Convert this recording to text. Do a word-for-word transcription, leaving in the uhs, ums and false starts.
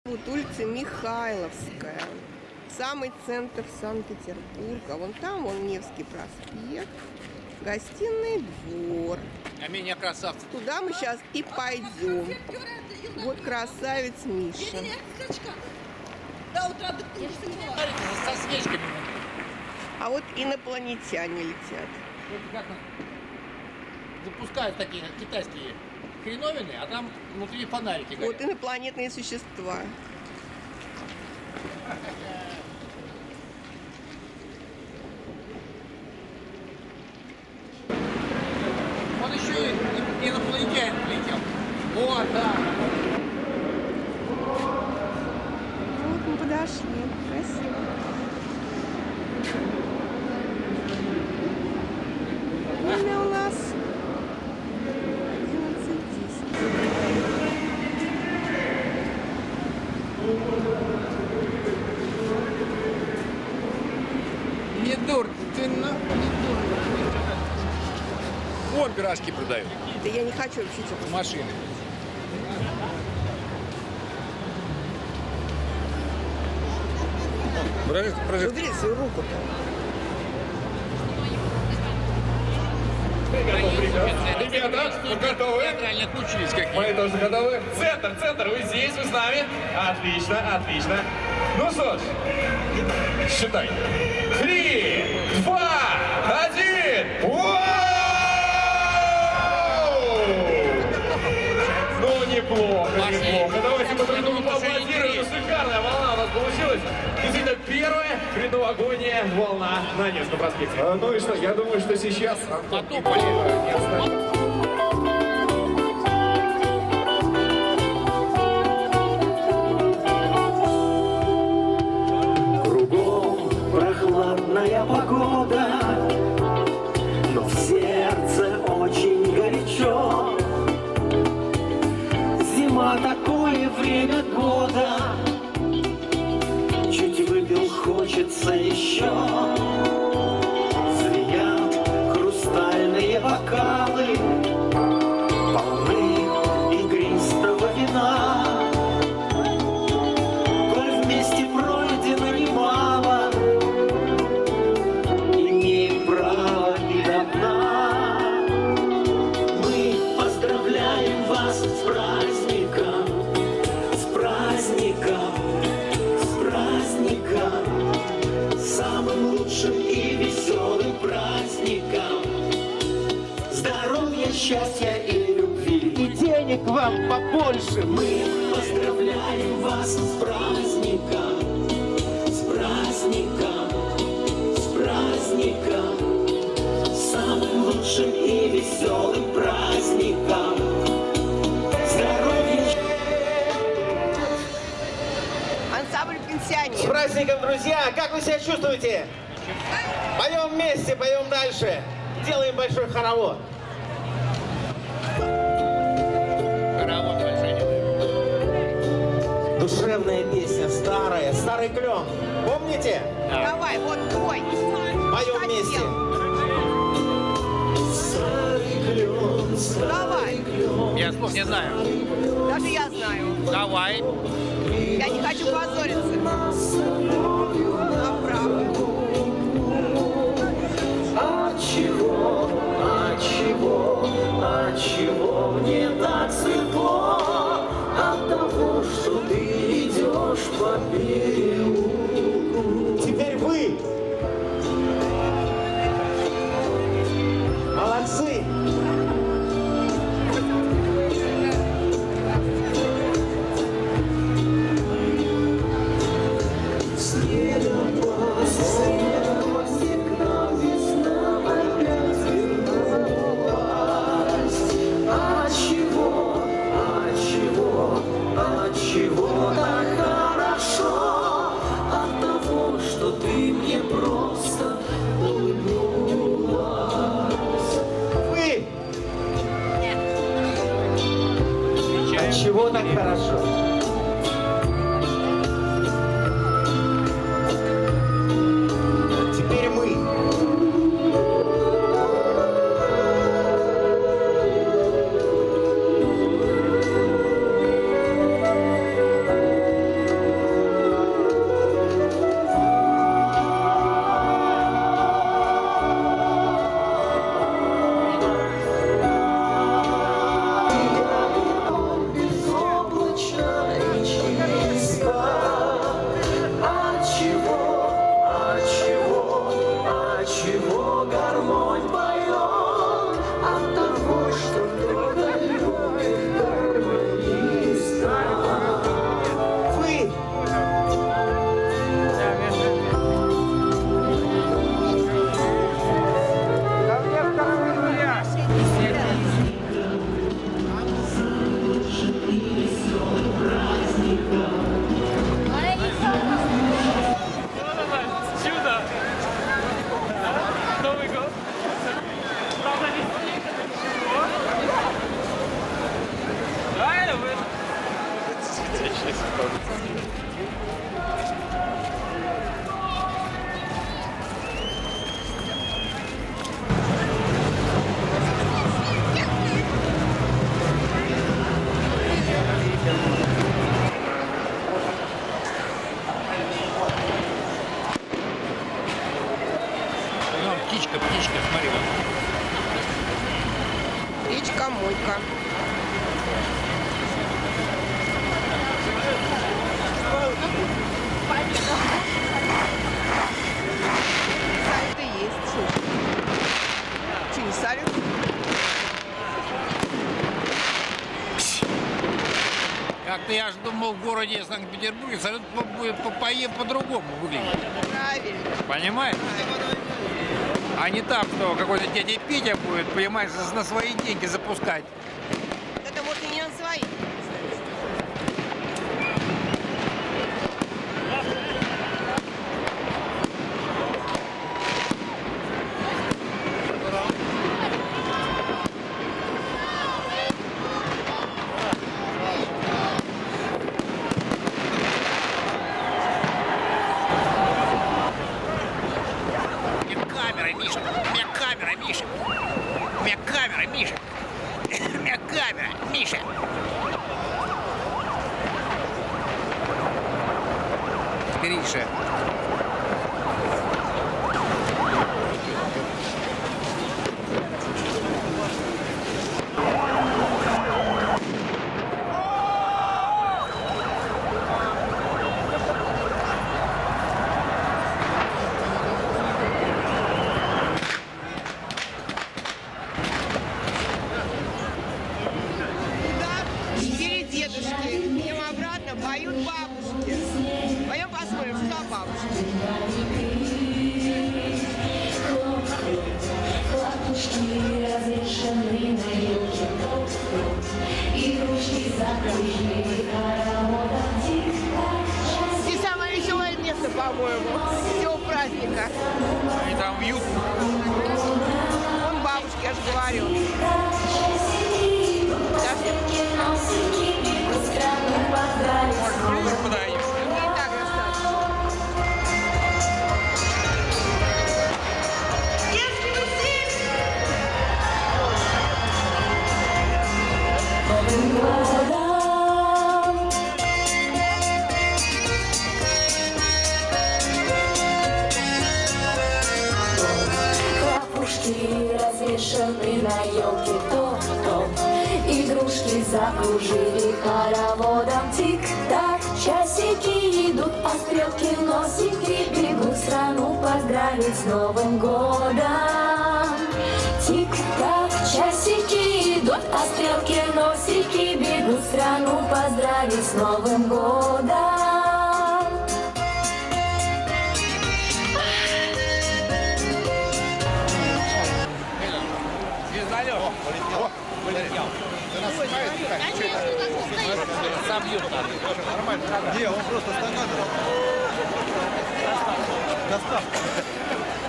Вот улица Михайловская, самый центр Санкт-Петербурга. Вон там, вон Невский проспект, Гостиный двор. А меня красавцы. Туда мы сейчас и пойдем. Вот красавец Миша. Со свечками. А вот инопланетяне летят. Вот как запускают такие китайские хреновины, а там внутри фонарики горят. Вот инопланетные существа. Он еще и инопланетянин летел. Вот, да. Вот мы подошли. Красиво. Время у нас одиннадцать десять. Не дур, ты на... Вот пирожки продают. Да я не хочу вообще В машины. Прожектор, прожектор. Убери свою руку-то. Ребята, вы готовы? Театрально включились какие. Мы тоже готовы. Центр, центр, вы здесь, вы с нами? Отлично, отлично. Ну что ж, считай. Три, два, один. Вау! Ну, неплохо, неплохо. Давайте мы друг другу поаплодируем. Ну, шикарная волна у нас получилась. Действительно, первая предновогодняя волна на Невском проспекте. А, ну и что, я думаю, что сейчас... Потопали. Кругом прохладная погода, но в сердце очень горячо. Зима — такое время года, чуть выпил, хочется еще. Звенят хрустальные бокалы, полны игристого вина. Коль вместе пройдено немало, имеем право и до дна. Мы поздравляем вас с праздником, с праздником, с праздником, самым лучшим и веселым праздником. Здоровья, счастья и любви, и денег вам побольше. Мы поздравляем вас с праздником, с праздником, с праздником, самым лучшим и веселым праздником. Здоровья. Ансамбль С пенсионеров. праздником, друзья! Как вы себя чувствуете? Поем вместе, поем дальше. Делаем большой хоровод. Хоровод большой делают. Душевная песня, старая, старый клен. Помните? Давай, вот твой. Поем вместе. Давай. Я слов не знаю. Даже я знаю. Давай. Я не хочу позориться. Направо. От чего, от чего, от чего мне так светло? От того, что ты идешь по переулку. Теперь вы. Молодцы. От чего, от чего, от чего так хорошо? От того, что ты мне просто улыбнулась. Вы. От чего так хорошо? Теперь мы. Ну, птичка, птичка, смотри. Птичка Мойка. Савик и есть, слушай. Че, не Савик? Как-то я же думал, в городе Санкт-Петербурге салют будет по- по- по-другому выглядеть. Правильно. Понимаешь? А не так, что какой-то дядя Петя будет, понимаешь, на свои деньги запускать. Это может и не на свои. У меня камера, Миша. У меня камера, Миша. У меня камера, Миша. У меня камера, Миша. Гриша. Да, четыре дедушки. Идем обратно, поют бабушки. Пойдем посмотрим, что за бабушки. Хлопушки разрешены на елке, игрушки закружили хороводом тик-так. Здесь самое веселое место, по-моему, всего праздника. Они там вьют. Вон бабушки, я же говорю. Может, ближе подойдем? Мне и так достаточно. Хлопушки развешаны на елке, топ-топ. Игрушки закружили хороводом тик-так. Часики идут по стрелке, носики бегут страну поздравить с Новым годом. Тик-так, часики идут по стрелке, носики бегут страну поздравить с Новым годом. Звездолет. Полетел. Собьют надо. Не, он просто стакан. Доставка.